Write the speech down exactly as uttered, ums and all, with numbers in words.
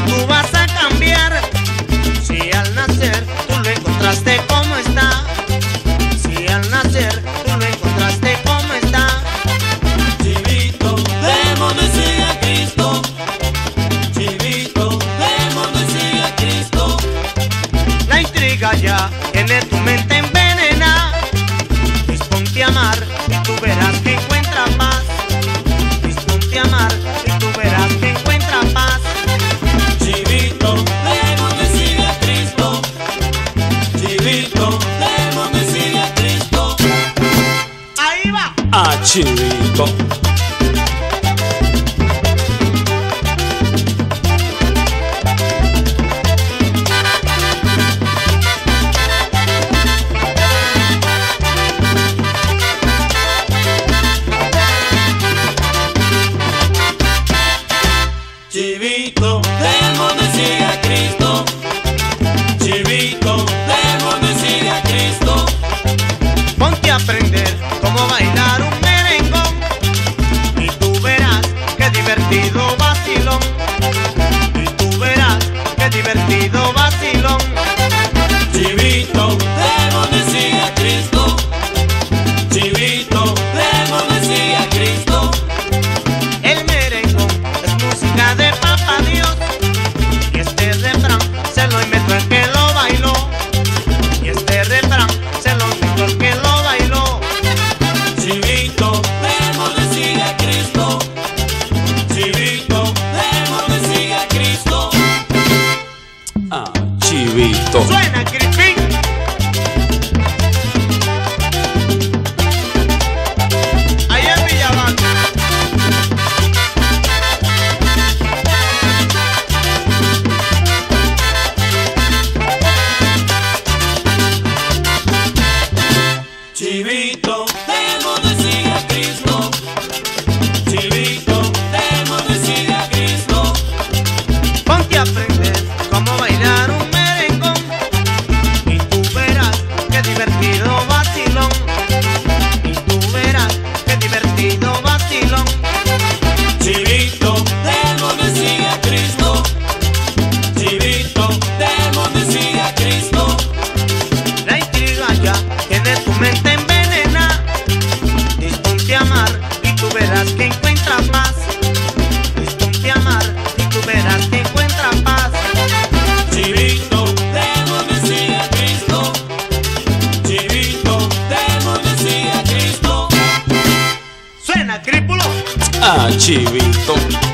tú vas a cambiar. Si al nacer tú lo encontraste como está. Si al nacer tú lo encontraste como está. Chivito, démosle sigue a Cristo. Chivito, démosle sigue a Cristo. La intriga ya tiene tu mente envenenada. Disponte a amar y tú verás que encuentra paz. Disponte a amar y tú verás que encuentra paz. Chivito, démosle sigue a Cristo. Chivito, démosle sigue a Cristo. Ahí va. A Chivito. Chivito, démosle sigue a Cristo. Chivito, démosle sigue a Cristo. Ponte a aprender cómo bailar un merengón y tú verás qué divertido vacilón. Y tú verás qué divertido vacilón. Chivito, démosle sigue a Cristo. Chivito, démosle sigue a Cristo. El merengón es música de papá Dios y este refrán se lo inventó el que lo bailó. Y este refrán se lo inventó el que lo bailó. Chivito, démosle sigue a Cristo. Chivito, démosle sigue a Cristo. A Chivito. Suena Crispín. Ahí en Villabanca. Chivito, démosle sigue a Cristo. Chivito, démosle sigue a Cristo. Ponte a aprender cómo bailar un merengón y tú verás qué divertido vacilón. Y tú verás qué divertido vacilón. Chivito, démosle sigue a Cristo. Chivito, démosle sigue a Cristo. La intriga ya tiene tu mente envenenada. Disponte a amar y tú verás que encuentra paz. Disponte a amar y tú verás que encuentra paz. Chivito, démosle sigue a Cristo. Chivito, démosle sigue a Cristo. Suena Crípulo. A Chivito.